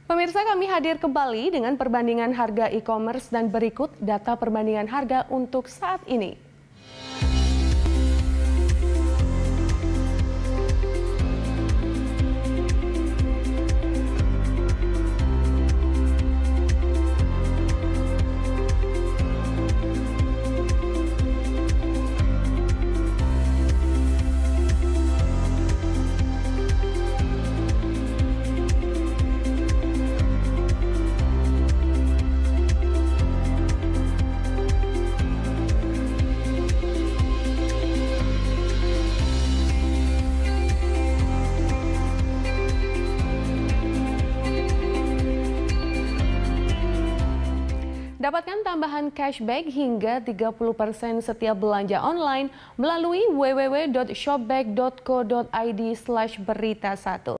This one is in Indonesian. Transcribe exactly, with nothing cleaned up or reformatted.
Pemirsa, kami hadir kembali dengan perbandingan harga e-commerce dan berikut data perbandingan harga untuk saat ini. Dapatkan tambahan cashback hingga tiga puluh persen setiap belanja online melalui w w w titik shopback titik co titik i d slash berita satu.